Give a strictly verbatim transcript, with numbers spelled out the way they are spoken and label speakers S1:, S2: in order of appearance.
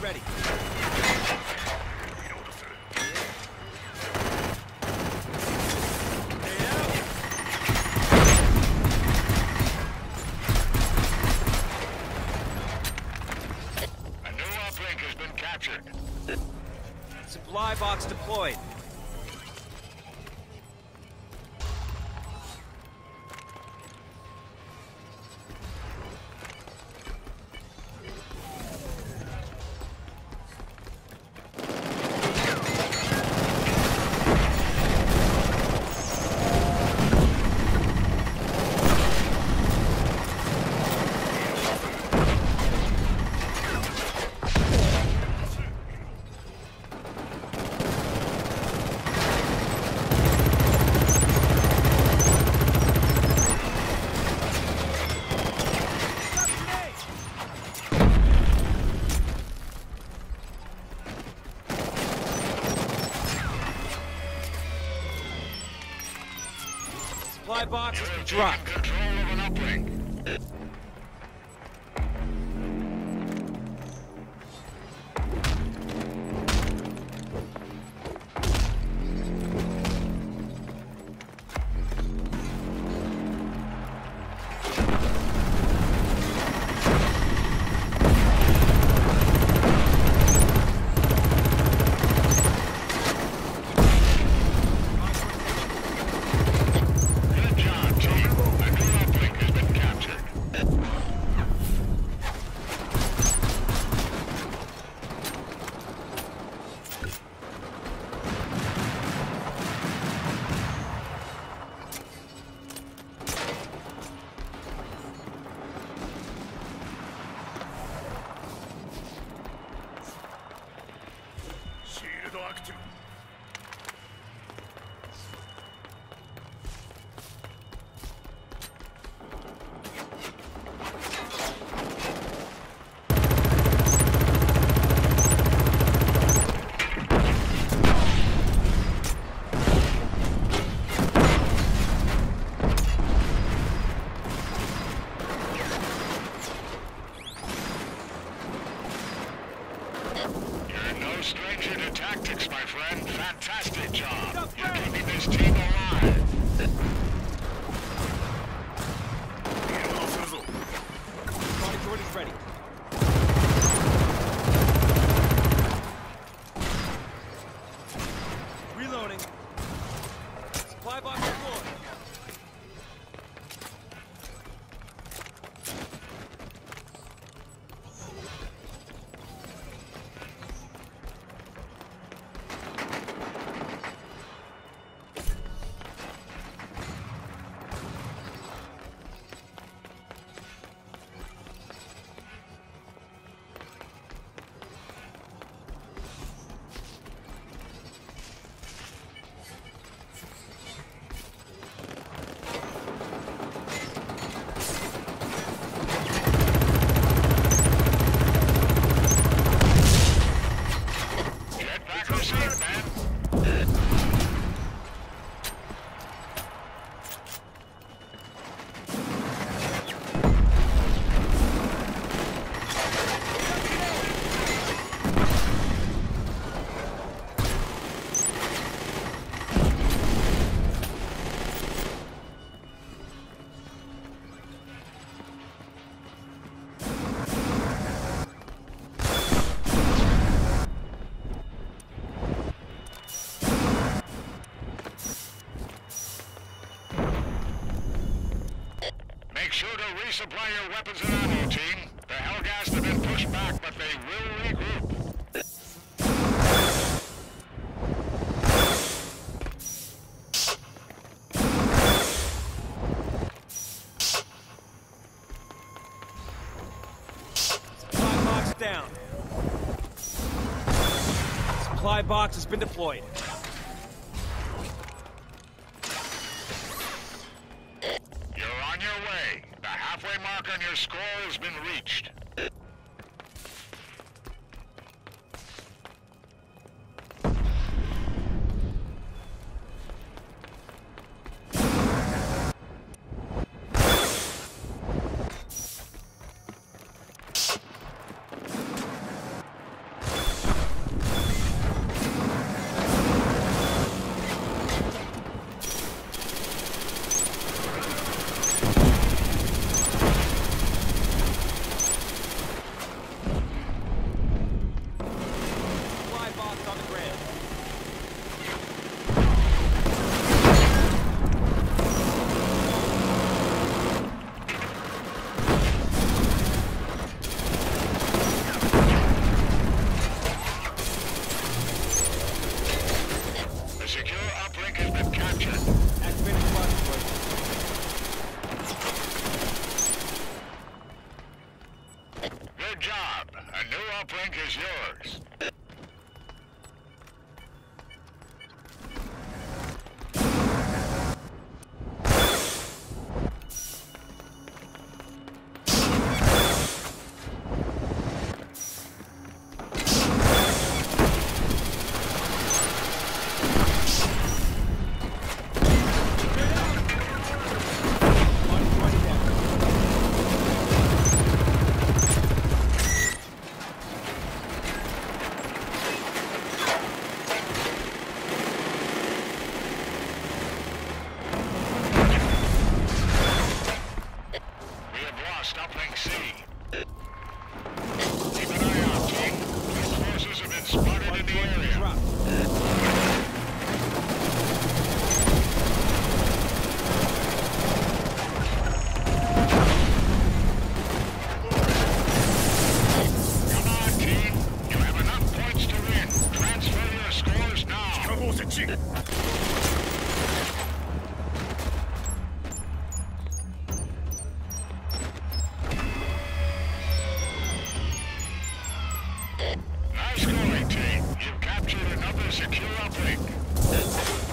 S1: ready.
S2: A new uplink has been captured.
S1: Supply box deployed. Supply box has been dropped.
S2: Control of an uplink. Good job, team. A new uplink has been captured. Shield active. You're no stranger to tactics, my friend. Fantastic job. You're keeping this team alive.
S1: Body Jordan's ready. Reloading. Supply box deployed.
S2: Get back on safe, man. Make sure to resupply your weapons and ammo, team. The Hellghast have been pushed back, but they will regroup.
S1: Supply box down. Supply box has been deployed.
S2: You're on your way. The halfway mark on your score has been reached. uplink is yours. Uplink C. Keep an eye out, team. These forces have been spotted in the area.
S1: Drop.
S2: Come on, team. You have enough points to win. Transfer your scores now. Nice going, team. You've captured another secure uplink.